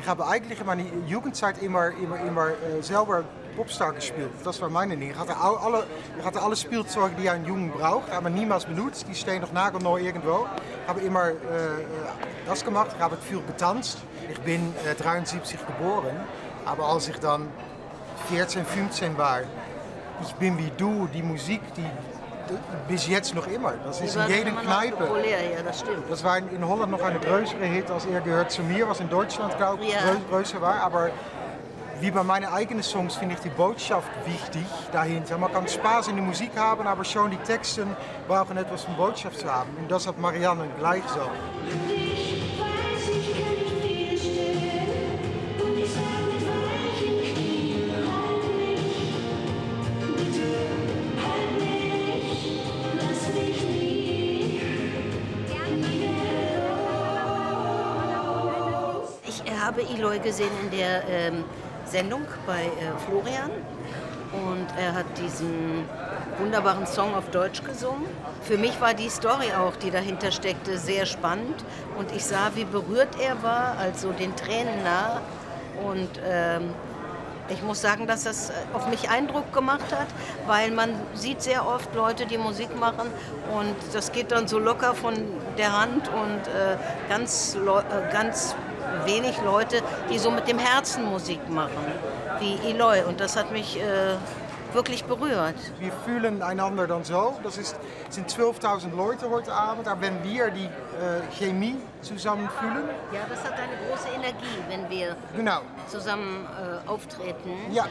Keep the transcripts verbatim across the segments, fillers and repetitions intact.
Ich habe eigentlich in meiner Jugendzeit immer, immer, immer äh, selber Popstar gespielt. Das war meine Ding. Ich hatte alle, ich hatte alle Spielzeuge, die ein Jungen braucht, aber niemals benutzt. Die stehen noch nagelneu irgendwo. Ich habe immer äh, das gemacht. Ich habe viel getanzt. Ich bin äh, dreiundsiebzig geboren. Aber als ich dann vierzehn, fünfzehn war, ich bin wie du, die Musik, die bis jetzt noch immer. Das ist in jeder Kneipe. Ja, das stimmt. Das war in Holland noch ein größere Hit als er gehört zu mir, was in Deutschland glaube ich ja. größer war. Aber wie bei meinen eigenen Songs finde ich die Botschaft wichtig dahinter. Man kann Spaß in der Musik haben, aber schon die Texten brauchen etwas von Botschaft zu haben. Und das hat Marianne gleich so. Ich habe Eloy gesehen in der ähm, Sendung bei äh, Florian und er hat diesen wunderbaren Song auf Deutsch gesungen. Für mich war die Story auch, die dahinter steckte, sehr spannend und ich sah, wie berührt er war, also den Tränen nah. Und ähm, ich muss sagen, dass das auf mich Eindruck gemacht hat, weil man sieht sehr oft Leute, die Musik machen und das geht dann so locker von der Hand und äh, ganz, äh, ganz wenig Leute, die so mit dem Herzen Musik machen, wie Eloy. Und das hat mich äh, wirklich berührt. Wir fühlen einander dann so. Das ist, sind zwölftausend Leute heute Abend. Aber wenn wir die äh, Chemie zusammen fühlen. Ja, das hat eine große Energie, wenn wir genau. zusammen äh, auftreten. Ja.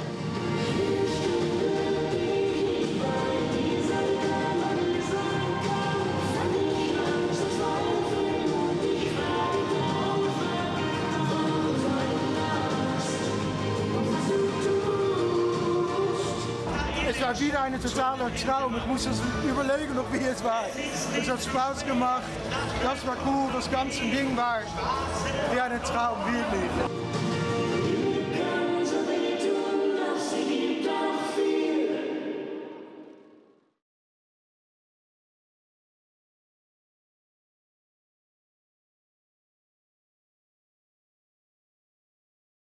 Es war wieder ein totaler Traum. Ich muss überlegen, noch wie es war. Es hat Spaß gemacht. Das war cool. Das ganze Ding war wie ein Traum, wirklich.